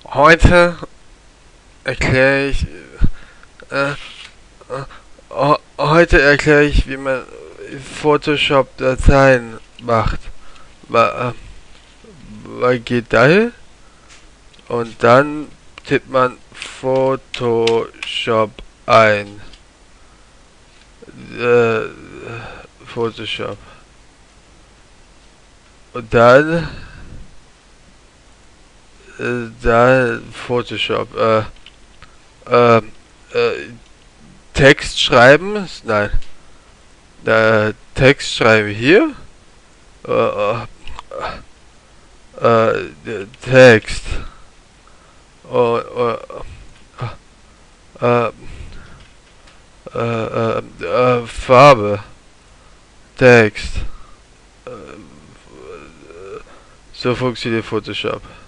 Heute erkläre ich, äh, heute erkläre ich, wie man Photoshop Dateien macht. Man geht dahin und dann tippt man Photoshop ein. Äh, Photoshop. Und dann, Photoshop, äh, Text schreiben, nein, Text schreiben hier, äh, Text, uh, uh, uh, Farbe, Text, so funktioniert Photoshop.